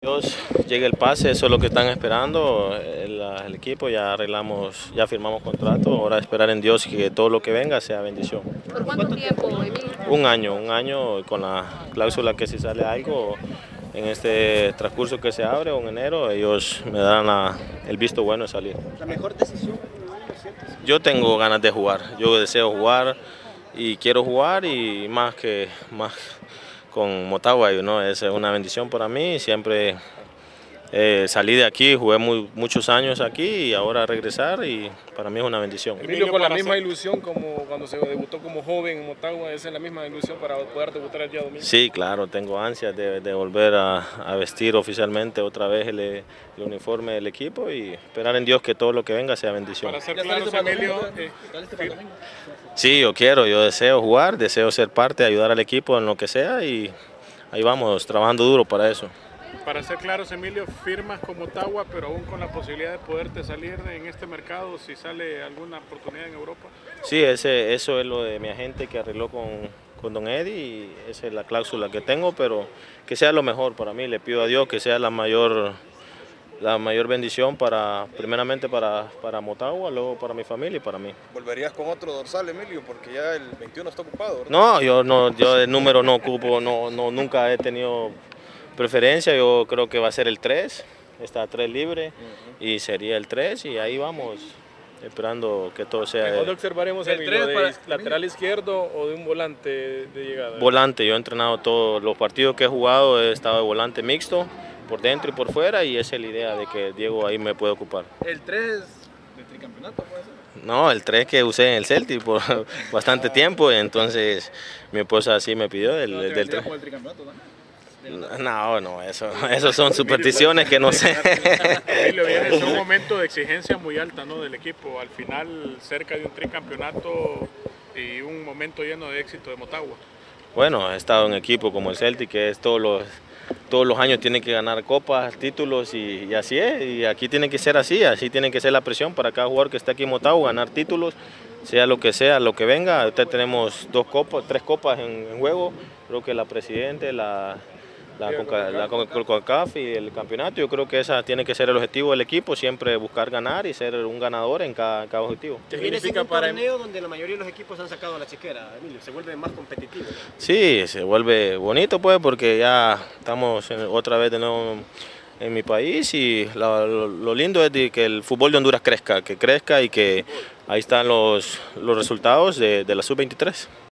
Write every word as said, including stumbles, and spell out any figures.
Dios llegue el pase, eso es lo que están esperando el, el equipo, ya arreglamos, ya firmamos contrato, ahora esperar en Dios que todo lo que venga sea bendición. ¿Por cuánto tiempo, Emilio? Un año, un año con la cláusula que si sale algo en este transcurso que se abre o en enero, ellos me dan la, el visto bueno de salir. ¿La mejor decisión? Yo tengo ganas de jugar, yo deseo jugar y quiero jugar y más que más con Motagua, ¿no? Es una bendición para mí, siempre eh, salí de aquí, jugué muy, muchos años aquí y ahora regresar y para mí es una bendición. Emilio, con la misma ilusión como cuando se debutó como joven en Motagua, ¿esa es la misma ilusión para poder debutar el día domingo? Sí, claro, tengo ansias de, de volver a, a vestir oficialmente otra vez el, el uniforme del equipo y esperar en Dios que todo lo que venga sea bendición. Para ser claros, Emilio, eh, sí, yo quiero, yo deseo jugar, deseo ser parte, ayudar al equipo en lo que sea y ahí vamos, trabajando duro para eso. Para ser claros, Emilio, firmas con Motagua, pero aún con la posibilidad de poderte salir en este mercado si sale alguna oportunidad en Europa. Sí, ese, eso es lo de mi agente que arregló con, con Don Eddie y esa es la cláusula que tengo, pero que sea lo mejor para mí, le pido a Dios que sea la mayor, la mayor bendición para, primeramente para, para Motagua, luego para mi familia y para mí. ¿Volverías con otro dorsal, Emilio? Porque ya el veintiuno está ocupado, ¿verdad? No, yo, no, yo el número no ocupo, no, no, nunca he tenido preferencia, yo creo que va a ser el tres, está tres libre uh-huh. y sería el tres y ahí vamos esperando que todo sea... ¿Cuándo observaremos el tres de para... lateral izquierdo o de un volante de llegada? Volante, yo he entrenado todos los partidos que he jugado, he estado de volante mixto, por dentro y por fuera y esa es la idea de que Diego ahí me puede ocupar. ¿El tres de tricampeonato puede ser? No, el tres que usé en el Celtic por bastante tiempo, entonces mi esposa así me pidió el, ¿No el del tres. ¿El tricampeonato también? No, no, eso, eso son supersticiones que no sé. Emilio, viene un momento de exigencia muy alta, ¿no?, del equipo, al final cerca de un tricampeonato y un momento lleno de éxito de Motagua. Bueno, he estado en equipo como el Celtic, que es todos los, todos los años tiene que ganar copas, títulos y, y así es, y aquí tiene que ser así, así tiene que ser la presión para cada jugador que está aquí en Motagua, ganar títulos, sea lo que sea, lo que venga. Ahorita tenemos dos copas, tres copas en, en juego, creo que la Presidente, la... La CONCACAF y el campeonato, yo creo que esa tiene que ser el objetivo del equipo, siempre buscar ganar y ser un ganador en cada, en cada objetivo. ¿Qué significa un para torneo donde la mayoría de los equipos han sacado la chiquera, Emilio? ¿Se vuelve más competitivo? Sí, se vuelve bonito pues porque ya estamos en, otra vez de nuevo en mi país y la, lo, lo lindo es de que el fútbol de Honduras crezca, que crezca y que ahí están los, los resultados de, de la sub veintitrés.